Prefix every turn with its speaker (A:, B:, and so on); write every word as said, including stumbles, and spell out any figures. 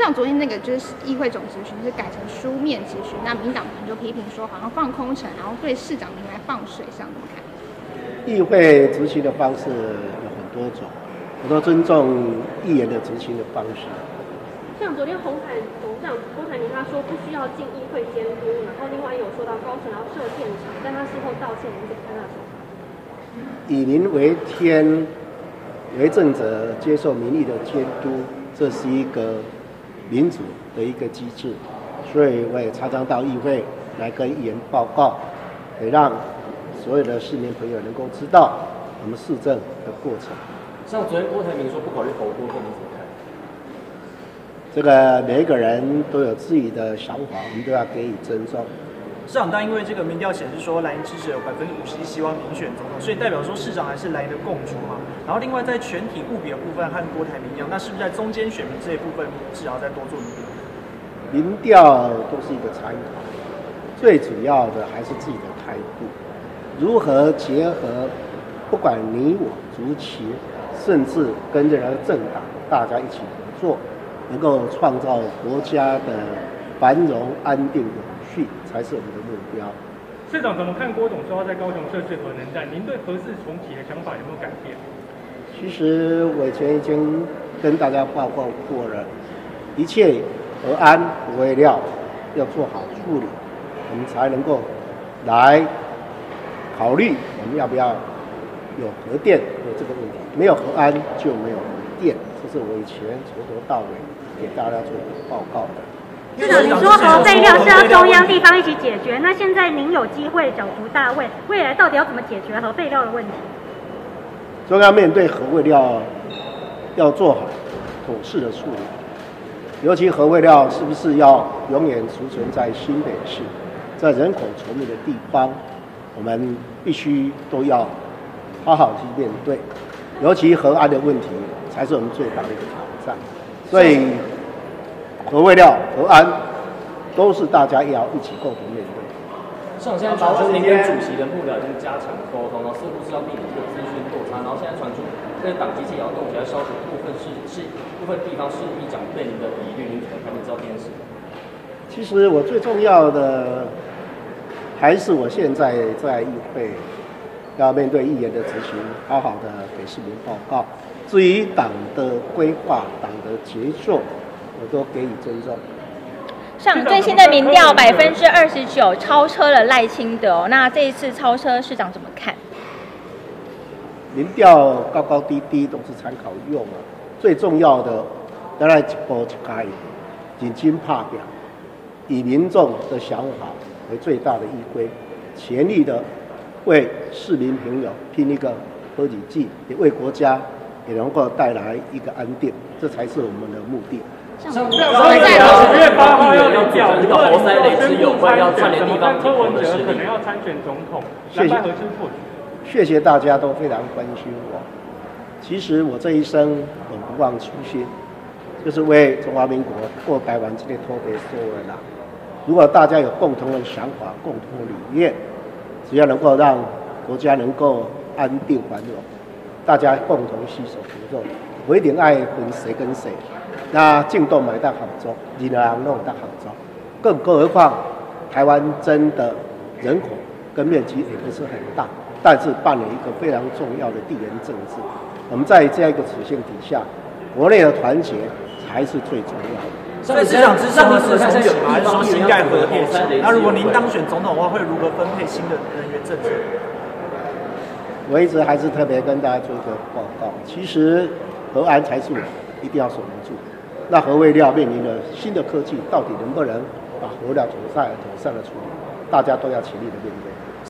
A: 像昨天那个就是议会总质询是改成书面质询，那民党团就批评说好像放空城，然后对市长您来放水，这样怎么看？
B: 议会执行的方式有很多种，我都尊重议员的执行的方式。
C: 像昨天红海董事长郭台铭他说不需要进议会监督，然后另外有说到高层要设现场，但他事后道歉，您怎么看他的说法？
B: 以民为天，为政者接受民意的监督，这是一个民主的一个机制，所以我也常常到议会来跟议员报告，也让所有的市民朋友能够知道我们市政的过程。
D: 像昨天郭台铭说不考虑投郭，你怎么看？
B: 这个每一个人都有自己的想法，我们都要给予尊重。
E: 市长，但因为这个民调显示说蓝营支持有百分之五十一希望民选总统，所以代表说市长还是蓝营的共主嘛。然后另外在全体物比的部分和郭台铭一样，那是不是在中间选民这一部分至少再多做努力？
B: 民调都是一个参考，最主要的还是自己的态度，如何结合不管你我族群，甚至跟任何政党大家一起合作，能够创造国家的繁荣安定永续，才是我们的目标。
F: 市长怎么看郭董说要在高雄设置核能站？您对核四重启的想法有没有改变？
B: 其实我以前已经跟大家报告过了，一切核安核废料要做好处理，我们才能够来考虑我们要不要有核电的这个问题。没有核安就没有核电，这是我以前从头到尾给大家做报告的。
G: 市长，你说核废料是要中央地方一起解决，那现在您有机会角逐大位，未来到底要怎么解决核废料的问题？
B: 中央面对核废料要做好妥适的处理，尤其核废料是不是要永远储存在新北市，在人口稠密的地方，我们必须都要好好去面对，尤其核安的问题才是我们最大的一个挑战，所以核废料、核安都是大家要一起共同面对。
D: 像现在传出您跟主席的幕僚已经加强沟通，然后似乎是要避免这个资讯落差，然后现在传出这个党机器也要动起来消除部分是是部分地方市议长对您的疑虑，您怎么看？你知道这件事？
B: 其实我最重要的还是我现在在议会要面对议员的执行，好好的给市民报告。至于党的规划、党的节奏，我都给予尊重。
H: 上最新的民调百分之二十九超车了赖清德、哦，那这一次超车，市长怎么看？
B: 民调高高低低都是参考用啊，最重要的当然一步一开，认真拍表，以民众的想法为最大的依归，全力的为市民朋友拼一个好日子，也为国家也能够带来一个安定，这才是我们的目的。
D: 像九月八号要领调，这个活塞雷之有关要串联地方挺同的势力，
F: 可能要参选总统，蓝白合是破局。
B: 谢谢大家都非常关心我。其实我这一生我不忘初心，就是为中华民国过台湾这个土地所有人。如果大家有共同的想法、共同的理念，只要能够让国家能够安定繁荣，大家共同携手合作，不一定爱分谁跟谁。那进动买到杭州，你能弄到杭州，更更何况台湾真的人口跟面积也不是很大，但是扮演一个非常重要的地缘政治。我们在这样一个处境底下，国内的团结才是最重要的。
E: 所以市长之上的是重启吗？还是说新盖核电厂？那如果您当选总统的话，会如何分配新的人员政策？
B: 我一直还是特别跟大家做一个报告，其实核安才是我一定要守得住。那核废料面临了新的科技，到底能不能把核料妥善妥善的处理？大家都要全力的面对。